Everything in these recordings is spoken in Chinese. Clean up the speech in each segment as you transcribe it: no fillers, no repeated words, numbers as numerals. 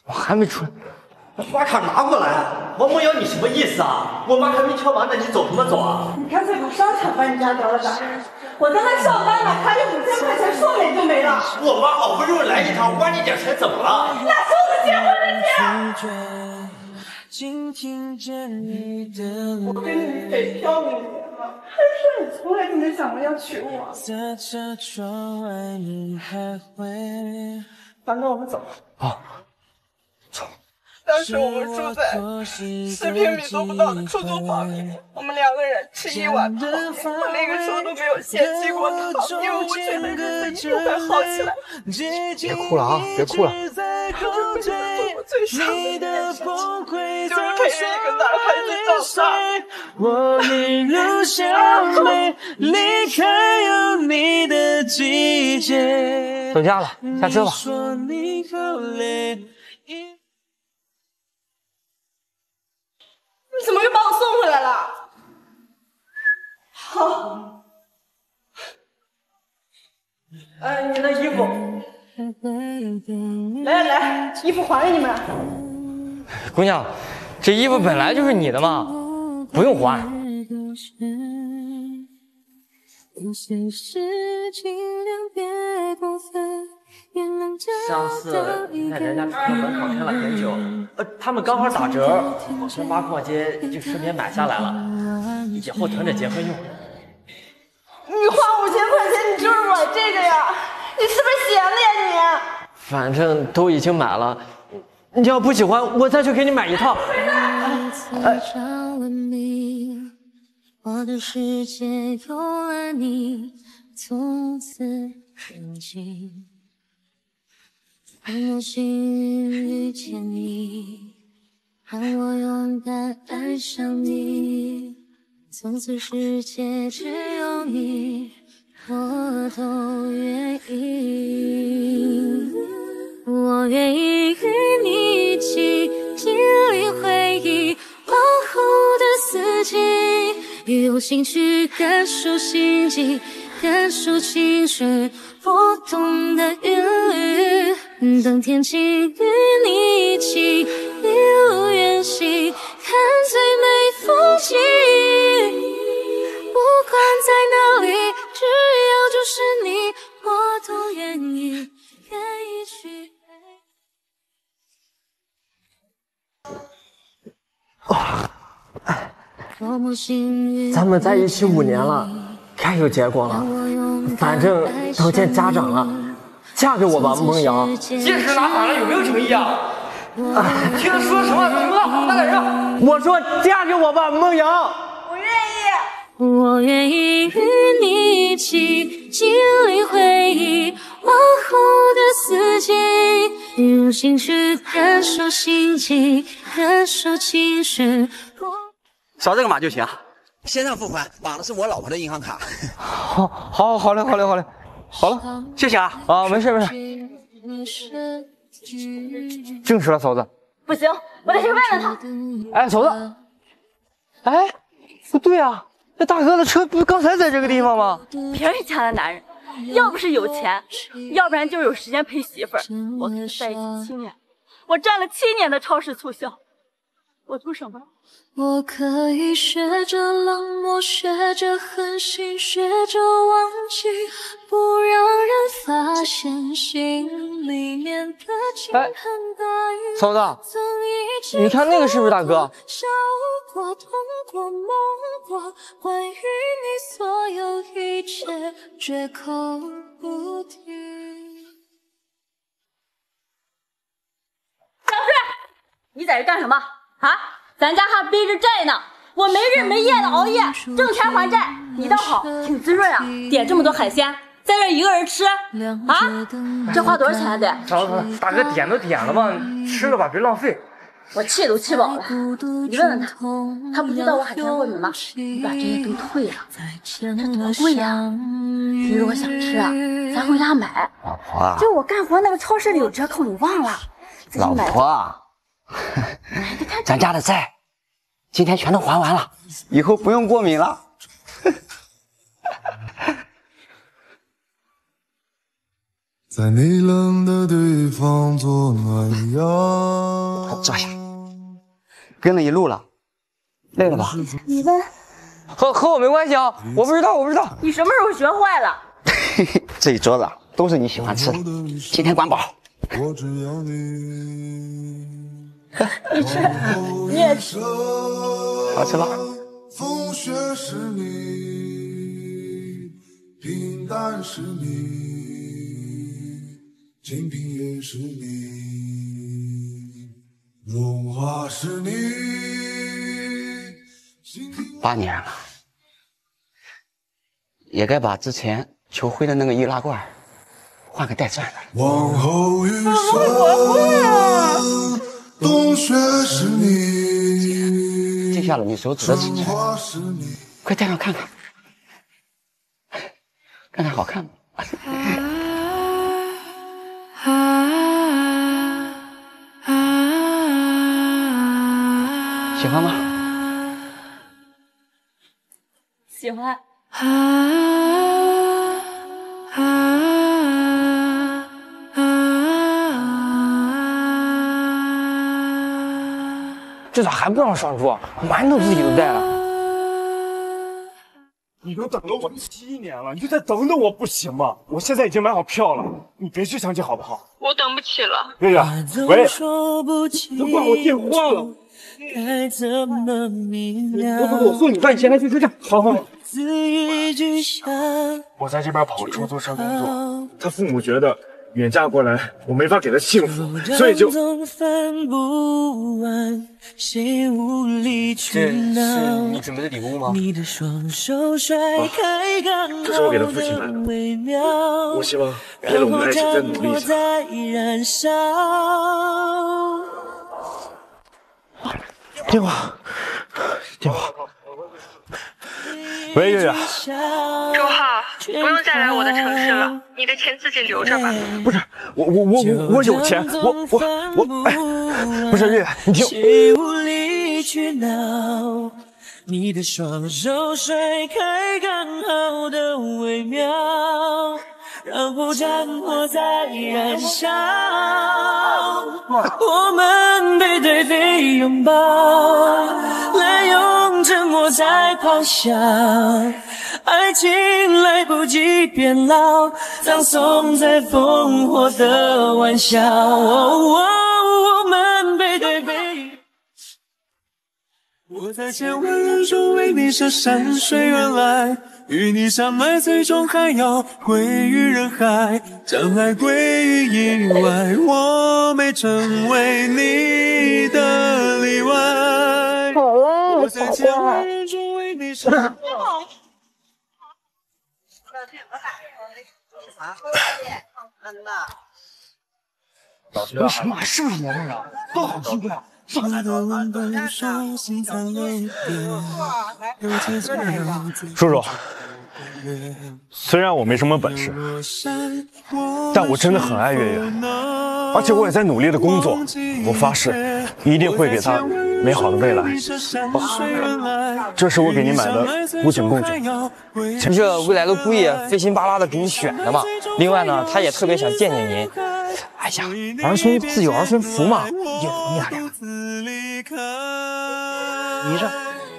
我还没出来。 把卡拿过来！王梦瑶，你什么意思啊？我妈还没敲完呢，你走什么走啊？ 你干脆把商场把你家得了咋？我在那上班呢，还有5000块钱说没就没了。 我妈好不容易来一趟，花你点钱怎么了？ 那是我们结婚的钱。我跟你北漂5年了，还说你从来就没想过要娶我。反正我们走。 好，走。 当时我们住在4平米都不到的出租房里，我们2个人吃1碗泡面，我那个时候都没有嫌弃过他，因为我觉得日子一定会好起来。 别哭了啊，别哭了。 我做过最伤的一件事情，就是陪着一个男孩子长大。 我一路向北，离开有你的季节。 到家了，下车吧。 你怎么又把我送回来了？好，你的衣服，来，衣服还给你们。 姑娘，这衣服本来就是你的嘛，不用还。 上次在人家车门口看了很久，他们刚好打折，我跟妈逛街就顺便买下来了，以后囤着结婚用。 你花5000块钱，你就是买这个呀？你是不是闲的呀你？ 反正都已经买了，你要不喜欢，我再去给你买一套。 我的世界有了你，从此平静。很幸运遇见你，让我勇敢爱上你。从此世界只有你，我都愿意。我愿意与你一起经历回忆往后的四季，用心去感受心境，感受情绪波动的韵律。等天晴与你一起一路远行，看最美风景。不管在哪里，只要就是你，我都愿意去爱。 咱们在一起5年了，该有结果了。反正都见家长了，嫁给我吧，梦瑶。 戒指拿反了，有没有诚意啊？听他说什么？听不到，大点声！ 我说嫁给我吧，梦瑶。 我愿意。 我愿意与你一起经历回忆往后的四季，用心去感受心情，感受情绪。 扫这个码就行，线上付款，绑的是我老婆的银行卡。 好嘞，好了， 谢谢啊。 没事。正式了，嫂子。 不行，我得去问问他。 哎，嫂子，哎，不对啊，那大哥的车不是刚才在这个地方吗？ 别人家的男人，要不是有钱，要不然就是有时间陪媳妇儿。我跟他在一起7年，我占了7年的超市促销，我都省不了。 我可以学着冷漠，学着狠心，学着忘记，不让人发现心里面的情很大于。 嫂子，你看那个是不是大哥？ 笑过，痛过，梦过，关于你所有一切，绝口不提。 小志，你在这干什么啊？咱家还背着债呢，我没日没夜的熬夜挣钱还债，你倒好，挺滋润啊，点这么多海鲜，在这一个人吃啊？这花多少钱啊得？ 嫂子，大哥点都点了嘛，吃了吧，别浪费。 我气都气饱了，你问问他，他不知道我海鲜过敏吗？你把这些都退了，这多贵呀！你如果想吃啊，咱回家买。 老婆， 就我干活那个超市里有折扣，你忘了？ 老婆。咱家的债今天全都还完了，以后不用过敏了。 在你冷的地方做暖阳。 坐下，跟了一路了，累了吧？ 你问， 和我没关系啊，我不知道。 你什么时候学坏了？ 这一桌子都是你喜欢吃的，今天管饱。 我只要你。 你吃，你也吃。 好吃吧？ 风雪是你，平淡是你，清贫也是你，荣华是你。 8年了，也该把之前求灰的那个易拉罐换个带钻的。 往后余生，冬雪是你， 记下了你手指的尺寸，快戴上看看，看看好看吗？喜欢吗？ 喜欢。 这咋还不让上桌？馒头自己都带了。 你都等了我7年了，你就再等等我不行吗？我现在已经买好票了，你别去相亲好不好？ 我等不起了。 月月，喂，都挂我电话了。不我送你饭钱来去车站。好。我在这边跑出租车工作，他父母觉得远嫁过来我没法给他幸福，所以就。 这是你准备的礼物吗？ 这是我给他父亲买的。我希望为了我们爱情再努力一下。电话。喂，月月。 周浩，不用再来我的城市了，你的钱自己留着吧。 不是，我有钱，哎，不是月月，你听。 你的双手甩开刚好的微妙，然后战火在燃烧，我们背对背拥抱，滥用沉默在咆哮，爱情来不及变老，葬送在烽火的玩笑，我们背对背。我在千万人中为你设山水原来，与你相爱最终还要归于人海，将爱归于意外，我没成为你的例外。我在千万人中为你设。 为什么是不是年轻人？都好奇怪。叔叔，虽然我没什么本事，但我真的很爱月月，而且我也在努力的工作。我发誓，一定会给她美好的未来。这是我给您买的无景贡酒， 这未来的姑爷费心巴拉的给你选的嘛。另外呢，他也特别想见见您。哎呀，儿孙自有儿孙福嘛，有你俩。 你这，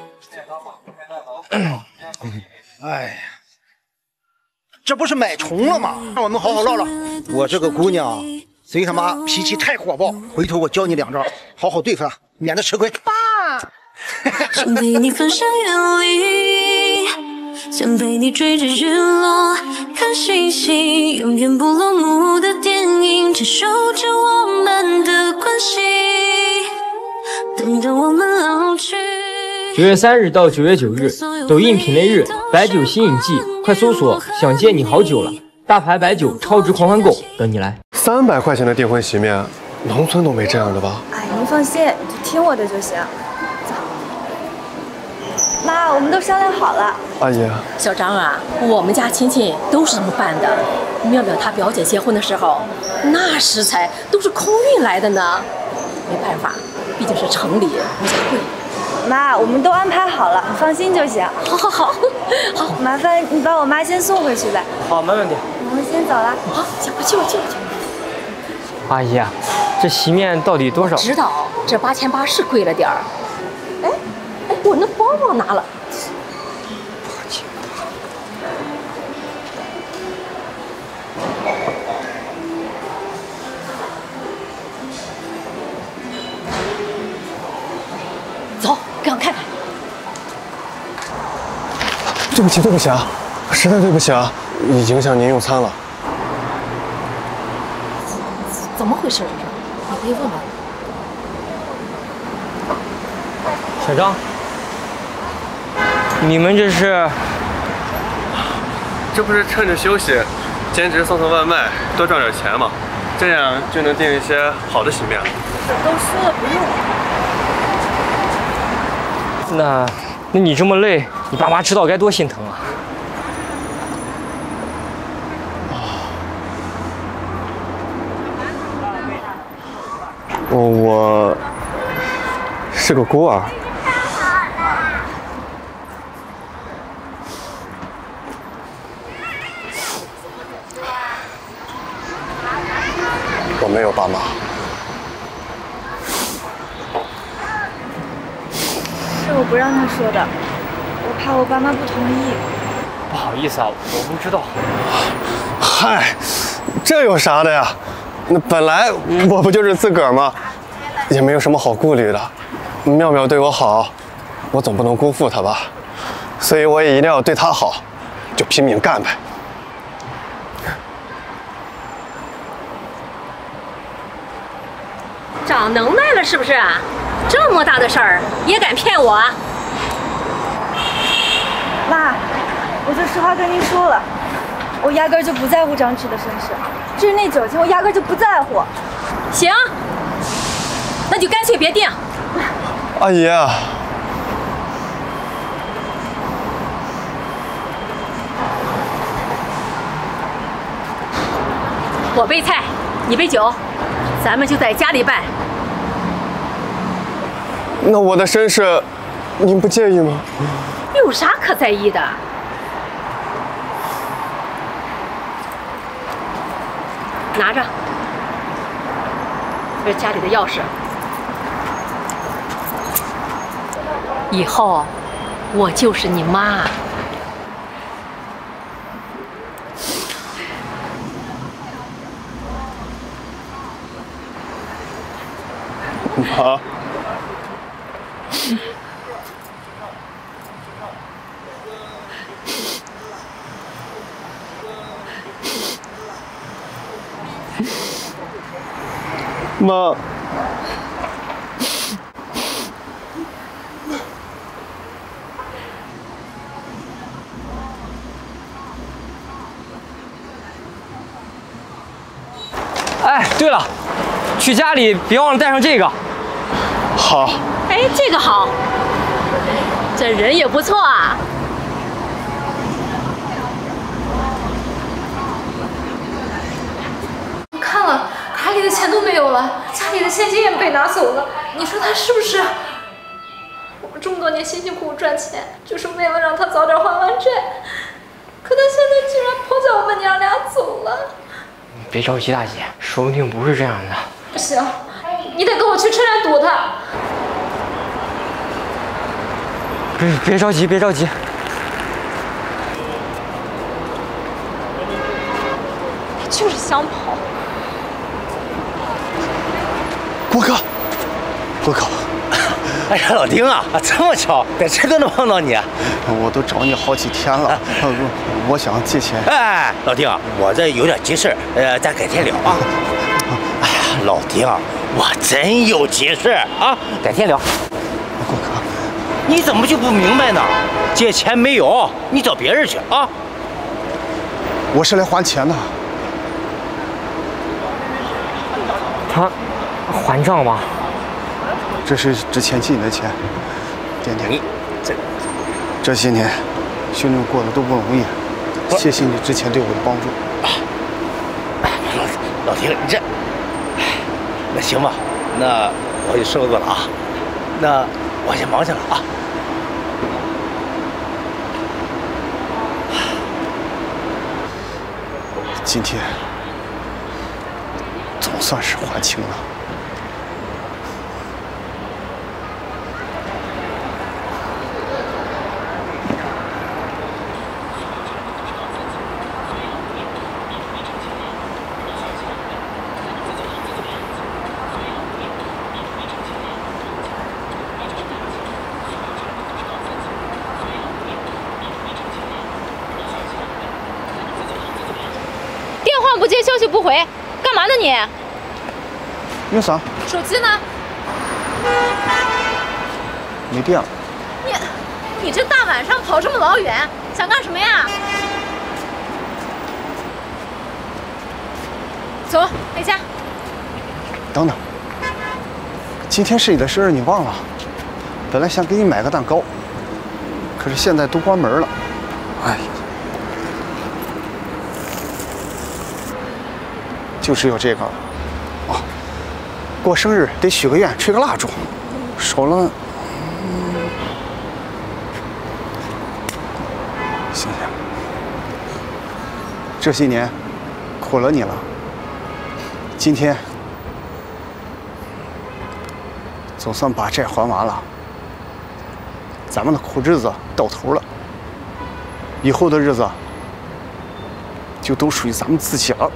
哎呀，这不是买重了吗？让我们好好唠唠。我这个姑娘贼他妈脾气太火爆，回头我教你2招，好好对付她，免得吃亏。 爸，想陪你翻山越岭，想陪你追着日落看星星，永远不落幕的电影，承受着我们的关系，等到我们老去。 9月3日到9月9日，抖音品类日白酒新颖季，快搜索“想见你好久了”，大牌白酒超值狂欢购等你来。 300块钱的订婚席面，农村都没这样的吧？ 哎，您放心，你就听我的就行。走，妈，我们都商量好了。 阿姨， 小张啊，我们家亲戚都是这么办的。妙妙她表姐结婚的时候，那食材都是空运来的呢。没办法，毕竟是城里，物价贵。 妈，我们都安排好了，你放心就行。 好， 麻烦你把我妈先送回去呗。 好，没问题。 我先走了。 啊，去吧去吧去吧去吧。 阿姨，这席面到底多少？ 知道这8800是贵了点儿。哎，我那包忘拿了。走，给我看看。 对不起，对不起啊，实在对不起啊，影响您用餐了。 怎么回事？你可以问问。 小张，你们这是？ 这不是趁着休息，兼职送送外卖，多赚点钱嘛，这样就能订一些好的席面。 都说了不用。 那你这么累，你爸妈知道该多心疼啊！ 我是个孤儿。我没有爸妈。 是我不让他说的，我怕我爸妈不同意。 不好意思啊，我不知道。 嗨，这有啥的呀？那本来我不就是自个儿吗？也没有什么好顾虑的。妙妙对我好，我总不能辜负她吧，所以我也一定要对她好，就拼命干呗。 长能耐了是不是啊？这么大的事儿也敢骗我啊？ 妈，我就实话跟您说了，我压根儿就不在乎张弛的身世，至于那酒钱，我压根儿就不在乎。 行，那就干脆别订。 阿姨， 我备菜，你备酒，咱们就在家里办。 那我的身世，您不介意吗？ 有啥可在意的？拿着，这是家里的钥匙。以后我就是你妈。 妈。妈。 哎，对了，去家里别忘了带上这个。 好。 哎，这个好，这人也不错啊。 看了，卡里的钱都没有了，家里的现金也被拿走了。你说他是不是？我们这么多年辛辛苦苦赚钱，就是为了让他早点还完债，可他现在居然抛下我们娘俩走了。 别着急，大姐，说不定不是这样的。 不行，你得跟我去车站堵他。 别着急，别着急。 他就是想跑。 郭哥，郭哥， 哎呀，老丁啊，这么巧，在这都能碰到你。 我都找你好几天了，我想借钱。 哎，老丁，我这有点急事，咱改天聊啊。哎呀，老丁，我真有急事啊，改天聊。 郭哥， 你怎么就不明白呢？借钱没有，你找别人去啊。 我是来还钱的。 他还账吧？ 这是之前借你的钱，点点。这些年，兄弟们过得都不容易，谢谢你之前对我的帮助。 老丁，你这，那行吧，那我就收着了啊。那我先忙去了啊。 今天总算是还清了。 不接消息不回，干嘛呢你？ 有啥？ 手机呢？ 没电了。 你这大晚上跑这么老远，想干什么呀？走，回家。 等等，今天市里的事儿你忘了？本来想给你买个蛋糕，可是现在都关门了。哎。就只有这个了。哦，过生日得许个愿，吹个蜡烛，少了，行行，这些年苦了你了。今天总算把债还完了，咱们的苦日子到头了，以后的日子就都属于咱们自己了。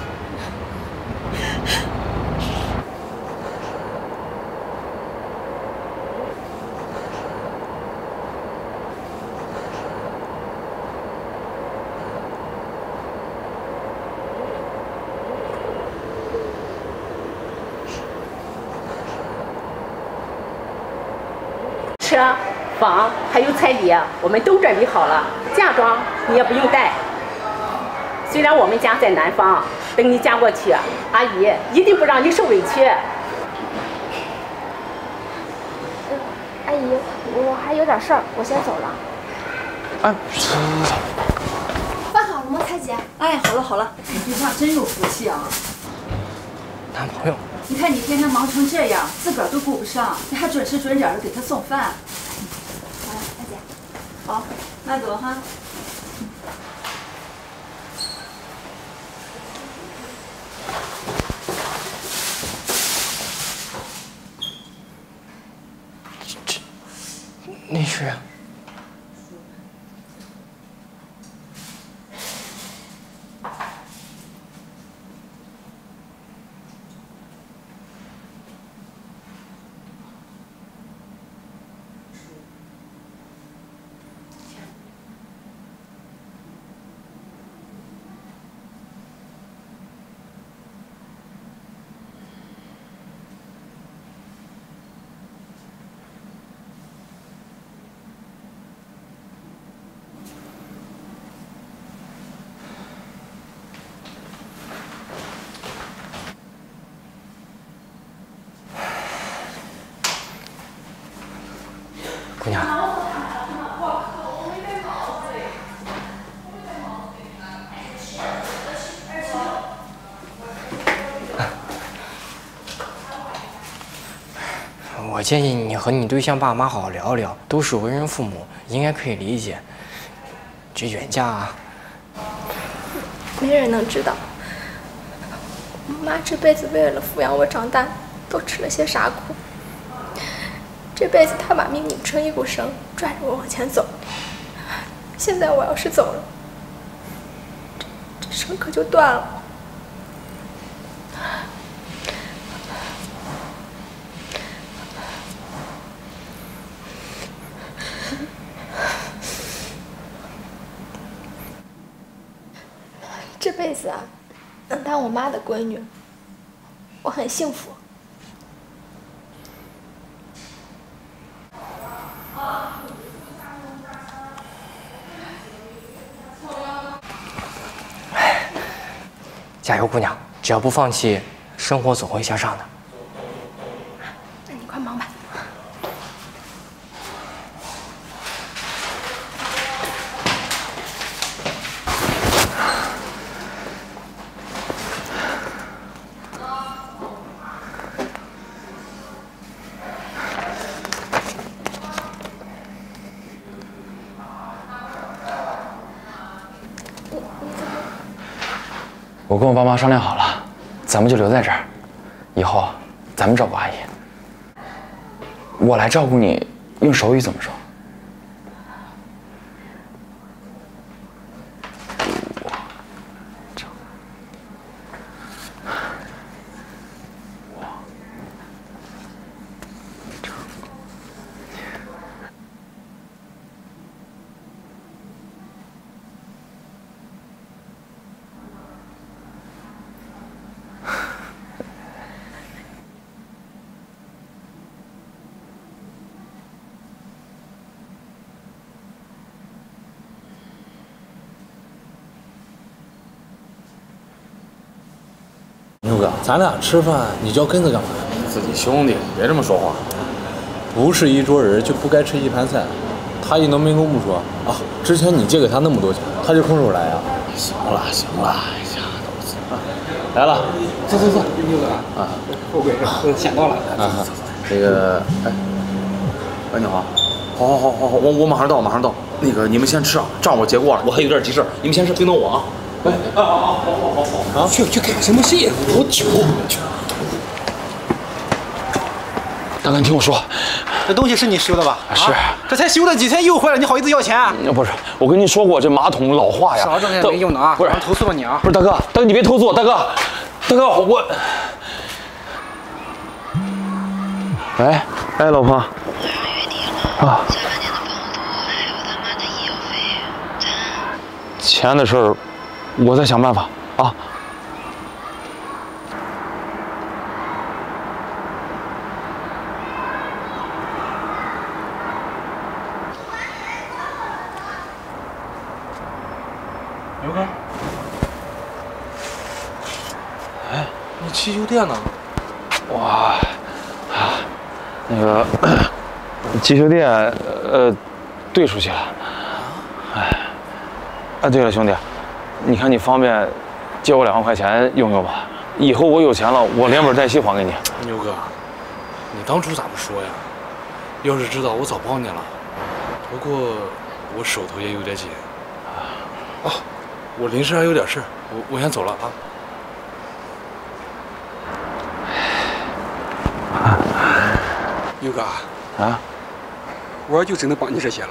车、房还有彩礼，我们都准备好了。嫁妆你也不用带。虽然我们家在南方，等你嫁过去，阿姨一定不让你受委屈。 阿姨，我还有点事儿，我先走了。 哎， 饭好了吗，彩姐？ 哎，好了好了，你对象真有福气啊！ 男朋友。 你看你天天忙成这样，自个儿都顾不上，你还准时准点的给他送饭。 好了，大姐。 好，那走哈。 那是。姑娘，我建议你和你对象爸妈好好聊聊，都是为人父母，应该可以理解。这远嫁， 没人能知道，妈这辈子为了抚养我长大，都吃了些啥苦。这辈子他把命拧成一股绳，拽着我往前走。现在我要是走了，这绳可就断了。这辈子啊，能当我妈的闺女，我很幸福。 加油，姑娘！只要不放弃，生活总会向上的。 那你快忙吧。 我跟我爸妈商量好了，咱们就留在这儿，以后咱们照顾阿姨。我来照顾你，用手语怎么说？ 牛哥，咱俩吃饭，你就要跟着干嘛？ 自己兄弟，别这么说话。 不是一桌人就不该吃一盘菜。他一能没工不说啊，之前你借给他那么多钱，他就空手来呀。 行了行了，哎呀，都是来了，坐。牛哥啊，富贵先到了。啊，这个，哎，你好，好，我马上到。那个你们先吃啊，账我结过了，我还有点急事，你们先吃，别等我啊。好，去看什么戏？我酒。 大哥，你听我说， 这东西是你修的吧？ 是， 这才修了几天又坏了，你好意思要钱？ 不是，我跟你说过，这马桶老化呀， 少整点没用的啊！ 不是， 投诉了你啊！ 不是，大哥，你别投诉我，大哥，我。喂，老婆。啊。钱的事儿，我再想办法啊。 牛哥，哎，你汽修店呢？ 哇，那个汽修店，兑出去了。对了，兄弟，你看你方便，借我2万块钱用用吧。以后我有钱了，我连本带息还给你。 牛哥，你当初咋不说呀？要是知道，我早帮你了。不过我手头也有点紧。啊，我临时还有点事，我先走了啊。 牛哥啊， 我就只能帮你这些了。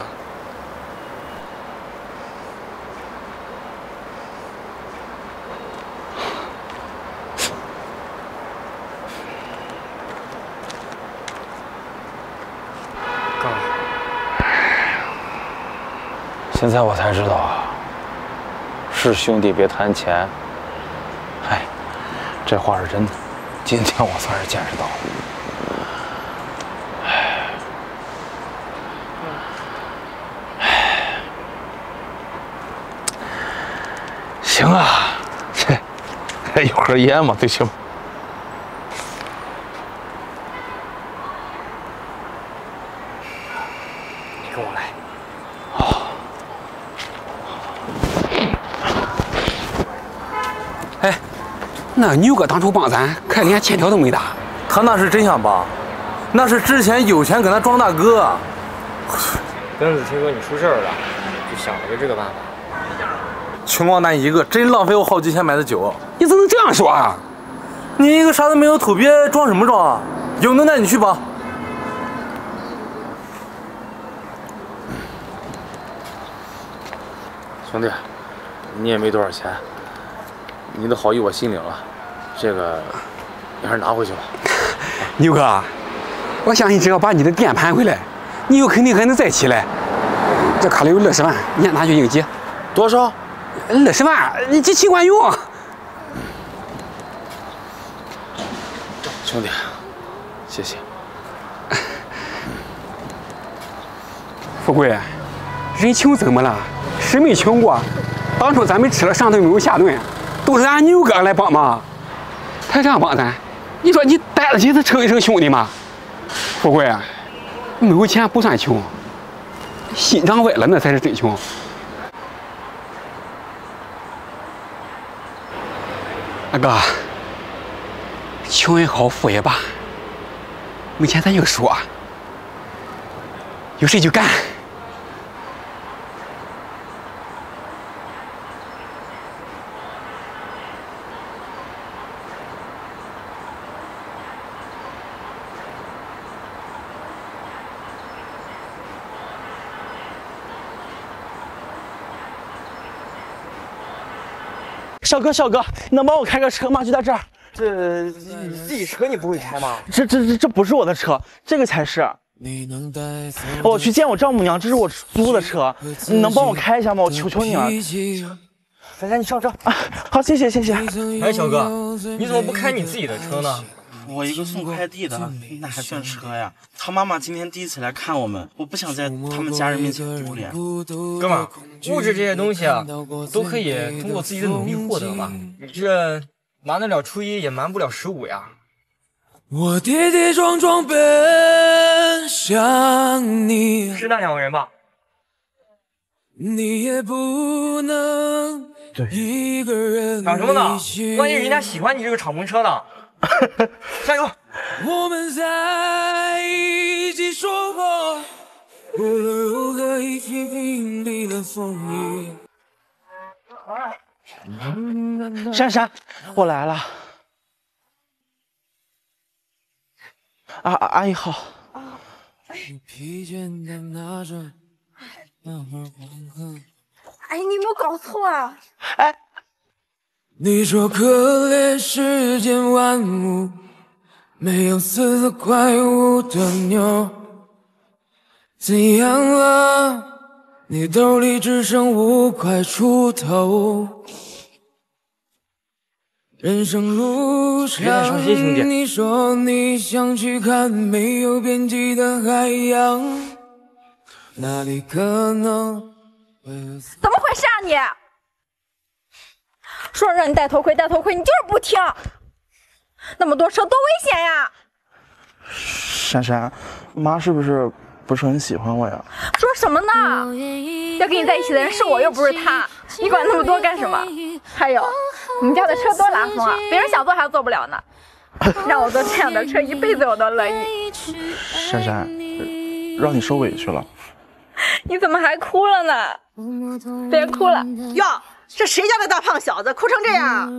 现在我才知道，是兄弟别谈钱。哎，这话是真的，今天我算是见识到了。行啊，这有盒烟嘛，最起码。 你跟我来。 那牛哥当初帮咱，可连欠条都没打。 他那是真想帮，那是之前有钱给他装大哥。 刚子听说你出事了，就想了个这个办法。 穷光蛋一个，真浪费我好几千买的酒。 你怎么能这样说啊？ 你一个啥都没有土鳖，装什么装啊？有能耐你去帮。兄弟，你也没多少钱，你的好意我心领了，这个你还是拿回去吧。 牛哥，我相信只要把你的店盘回来，你有肯定还能再起来。这卡里有60万，你先拿去应急。 多少 ？60万，你尽管用。 兄弟，谢谢。 富贵，人穷怎么了？谁没穷过？当初咱们吃了上顿没有下顿，都是俺牛哥来帮忙，他这样帮咱，你说你待得起他称一声兄弟吗？富贵，没有钱不算穷，心肠歪了那才是真穷。大哥，穷也好，富也罢，没钱咱就说，有事就干。 小哥，你能帮我开个车吗？就在这儿。 这自己车你不会开吗？ 这不是我的车，这个才是。我去见我丈母娘，这是我租的车，你能帮我开一下吗？我求求你了。 来，你上车。 好，谢谢。 哎，小哥，你怎么不开你自己的车呢？ 我一个送快递的，那还算车呀？他妈妈今天第一次来看我们，我不想在他们家人面前丢脸。 哥们儿，物质这些东西啊，都可以通过自己的努力获得嘛。你这瞒得了初一，也瞒不了15呀。 我跌跌撞撞奔向你， 是那2个人吧？ 你也不能一个人嚷什么呢？万一人家喜欢你这个敞篷车呢？加油！ 我们在一起说过，无论如何一起经历了风雨。 珊，我来了。阿姨好。 哎，你有没有搞错啊？ 哎， 你说可怜世间万物，没有死的怪物的牛，怎样了？你兜里只剩5块出头。人生路上，你说你想去看没有边际的海洋，哪里可能？ 怎么回事啊你？说让你戴头盔，你就是不听。那么多车多危险呀！ 珊，妈是不是很喜欢我呀？ 说什么呢？要跟你在一起的人是我，又不是他，你管那么多干什么？还有，你们家的车多拉风啊，别人想坐还做不了呢。让我坐这样的车一辈子我都乐意。 珊，让你受委屈了。 你怎么还哭了呢？别哭了。 哟，这谁家的大胖小子哭成这样？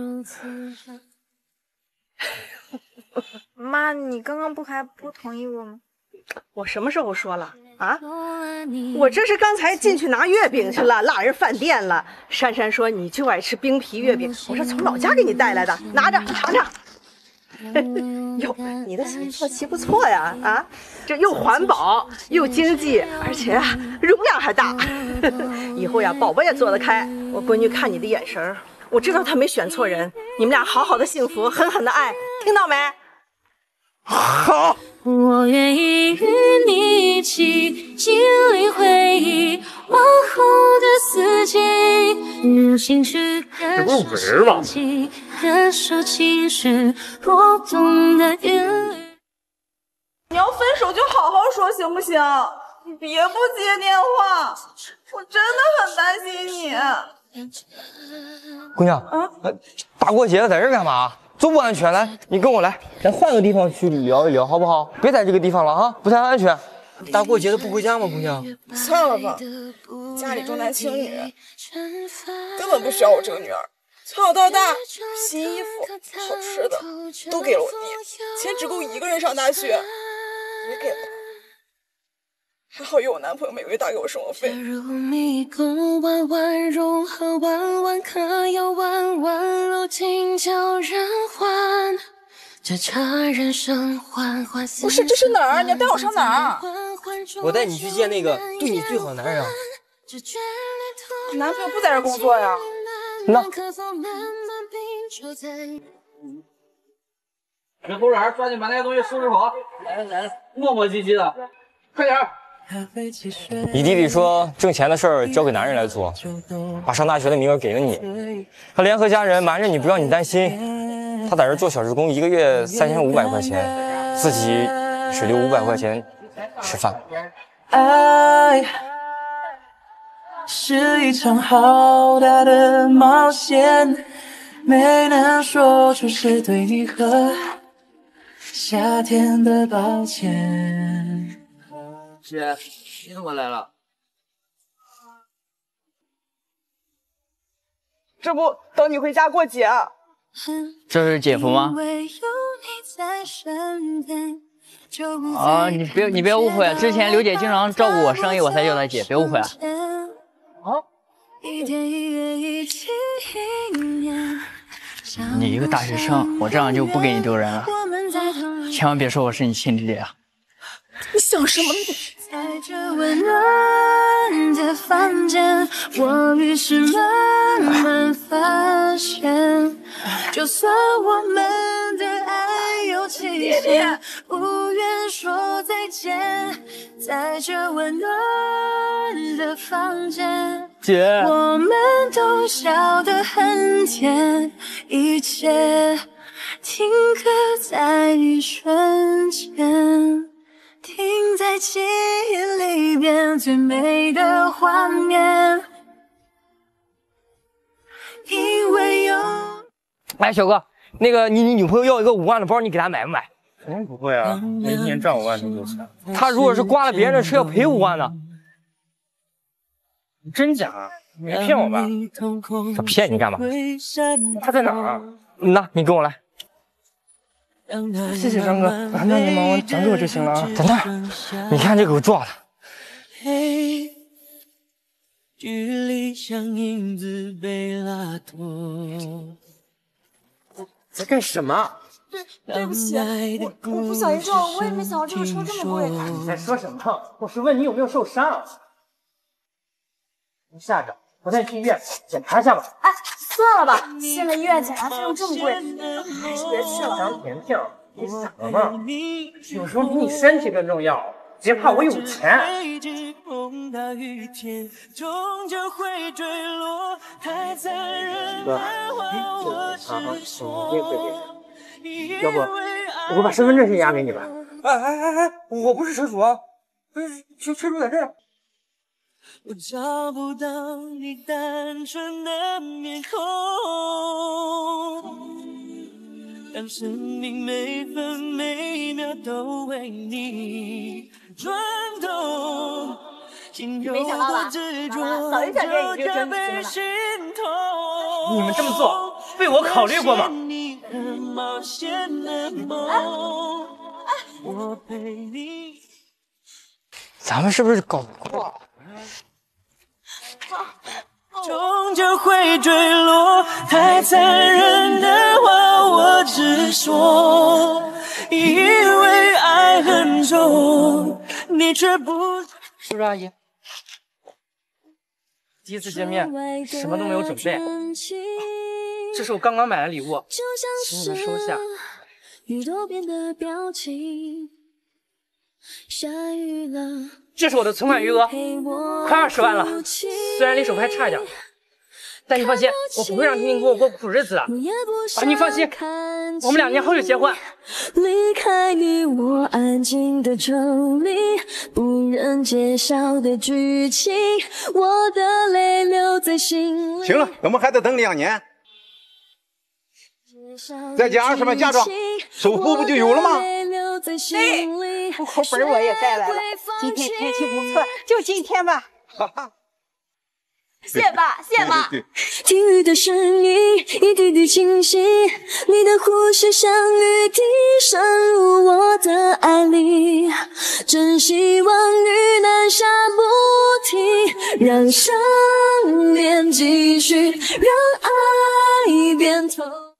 妈，你刚刚不还不同意我吗？ 我什么时候说了啊？我这是刚才进去拿月饼去了，落人饭店了。珊珊说你就爱吃冰皮月饼，我说从老家给你带来的，拿着尝尝。哟，你的小坐骑不错呀，啊，这又环保又经济，而且啊容量还大。以后呀，宝宝也坐得开。我闺女看你的眼神，我知道她没选错人，你们俩好好的幸福，狠狠的爱，听到没？ 好。 我愿意与你一起经历回忆往后的四季，用心去感受四季，感受情绪波动的韵律。 你要分手就好好说行不行？你别不接电话，我真的很担心你。 姑娘，大过节的在这干嘛？多不安全！来，你跟我来，咱换个地方去聊一聊，好不好？别在这个地方了啊，不太安全。大过节的不回家吗，姑娘？ 算了吧，家里重男轻女，根本不需要我这个女儿。从小到大，新衣服、好吃的都给了我弟，钱只够一个人上大学，也给了。还好有我男朋友每个月打给我生活费。 如迷宫弯弯融合弯弯，可有弯弯路径叫人还。这场人生缓缓。 不是，这是哪儿？你要带我上哪儿？ 我带你去见那个对你最好的男人啊。 你男朋友不在这工作呀？ 那。 人服务员，抓紧把那些东西收拾好。来，磨磨唧唧的，快点。 你弟弟说挣钱的事儿交给男人来做，把上大学的名额给了你，他联合家人瞒着你不让你担心，他在这做小时工，1个月3500块钱，自己只留500块钱吃饭。 爱是一场浩大的冒险，没能说出是对你和夏天的抱歉。 姐，你怎么来了？ 这不等你回家过节。 这是姐夫吗？啊，你别误会，之前刘姐经常照顾我生意，我才叫她姐，别误会啊。 啊， 你一个大学生，我这样就不给你丢人了。千万别说我是你亲弟弟啊！ 你想什么？ 在这温暖的房间，我于是慢慢发现，就算我们的爱有期限，不愿说再见。在这温暖的房间， 姐， 我们都笑得很甜，一切停格在一瞬间。停在记忆里边最美的画面，因为有。 哎，小哥，那个你女朋友要一个5万的包，你给她买不买？ 肯定不会啊，人一年赚5万这么多钱。 她如果是刮了别人的车，要赔5万呢。 真假啊？你没骗我吧？ 他骗你干嘛？ 他在哪儿啊？ 那你跟我来。 谢谢张哥，那你帮我讲给我就行了啊。 在那儿，你看这给我撞的。 距离像影子被拉脱。 在干什么？ 对不起，我不小心撞了，我也没想到这个车这么贵。 你在说什么？我是问你有没有受伤。你下着，我带你去医院检查一下吧。 哎，算了吧，现在医院检查费用这么贵，还是别去了。 张婷婷，你怎么了？有时候比你身体更重要。别怕我有钱。哥，要不我把身份证先押给你吧。 哎，我不是车主啊，车主在这儿。 我找不到你单纯的面孔，让生命每分每秒都为你转动。 没想到吧，早就想见你这个真女星了。 你们这么做为我考虑过吗？ 咱们是不是搞错了？ 终究会坠落，太残忍的话我直说，因为爱很重，你却不。 叔叔阿姨，第一次见面，什么都没有准备，这是我刚刚买的礼物，请你们收下。这是我的存款余额，快20万了。虽然离手还差一点，但你放心，我不会让婷婷跟我过苦日子的。啊，你放心，我们2年后就结婚。 离开你，我安静的城里，不忍揭晓的剧情，我的泪留在心里。 行了，我们还得等2年，再加20万嫁妆，首付不就有了吗？ 户口本我也带来了。今天天气不错，就今天吧。 哈哈。 谢爸，谢妈。 听雨的声音一滴滴清晰，你的呼吸像雨滴渗入我的爱里，真希望雨难下不停，让想念继续，让爱变透。